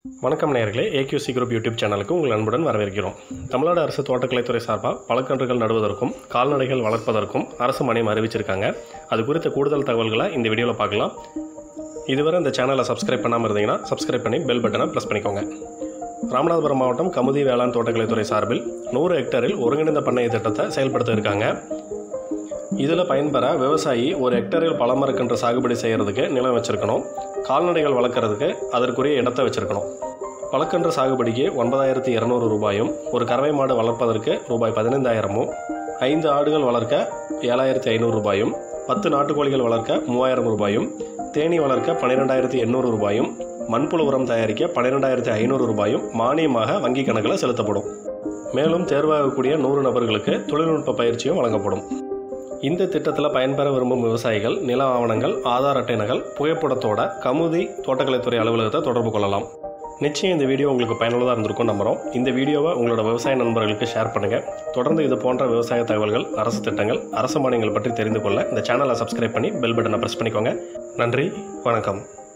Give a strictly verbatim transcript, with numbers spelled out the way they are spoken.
வணக்கம் நேயர்களே, AQC group YouTube சேனலுக்கு உங்கள் அன்புடன் வரவேற்கிறோம். தமிழ்நாடு அரசு தோட்டக்கலைத்துறை சார்பாக பழக்கன்றுகள் நடுவதற்கும் கால்நடைகள் வளர்ப்பதற்கும் அரசு மானியம் அறிவிச்சிருக்காங்க. அது குறித்த கூடுதல் தகவல்களை இந்த வீடியோவில் பார்க்கலாம். இதுவரை இந்த சேனலை சப்ஸ்கிரைப் பண்ணாமல் இருந்தீங்கன்னா சப்ஸ்கிரைப் பண்ணி பெல் பட்டனை ப்ரெஸ் பண்ணிக்கோங்க. ராமநாதபுரம் மாவட்டம் கமுதி வேளாண் தோட்டக்கலைத்துறை சார்பில் நூறு ஹெக்டரில் ஒருங்கிணைந்த பண்ணைய திட்டத்தை செயல்படுத்த இருக்காங்க. இதில் பயன்பெற விவசாயி ஒரு ஹெக்டரில் பழமரக்கன்று சாகுபடி செய்கிறதுக்கு நிலம் வச்சுருக்கணும். கால்நடைகள் வளர்க்குறதுக்கு அதற்குரிய இடத்தை வச்சுருக்கணும். பழக்கன்று சாகுபடிக்கு ஒன்பதாயிரத்தி இரநூறு ரூபாயும், ஒரு கறவை மாடு வளர்ப்பதற்கு ரூபாய் பதினைந்தாயிரமும், ஐந்து ஆடுகள் வளர்க்க ஏழாயிரத்தி ஐநூறு ரூபாயும், பத்து நாட்டுக்கோழிகள் வளர்க்க மூவாயிரம் ரூபாயும், தேனீ வளர்க்க பன்னிரெண்டாயிரத்தி எண்ணூறு ரூபாயும், மண்புழு உரம் தயாரிக்க பன்னிரெண்டாயிரத்தி ஐநூறு ரூபாயும் மானியமாக வங்கி கணக்கில் செலுத்தப்படும். மேலும் தேர்வாகக்கூடிய நூறு நபர்களுக்கு தொழில்நுட்ப பயிற்சியும் வழங்கப்படும். இந்த திட்டத்தில் பயன்பெற விரும்பும் விவசாயிகள் நில ஆவணங்கள், ஆதார் அட்டை நகல், புகைப்படத்தோட கமுதி தோட்டக்கலைத்துறை அலுவலகத்தை தொடர்பு கொள்ளலாம். நிச்சயம் இந்த வீடியோ உங்களுக்கு பயனுள்ளதாக இருந்திருக்கும் நம்புகிறோம். இந்த வீடியோவை உங்களோட விவசாய நண்பர்களுக்கு ஷேர் பண்ணுங்கள். தொடர்ந்து இது போன்ற விவசாய தகவல்கள், அரசு திட்டங்கள், அரசு மானியங்கள் பற்றி தெரிந்து கொள்ள இந்த சேனலை சப்ஸ்கிரைப் பண்ணி பெல் பட்டனை ப்ரெஸ் பண்ணிக்கோங்க. நன்றி, வணக்கம்.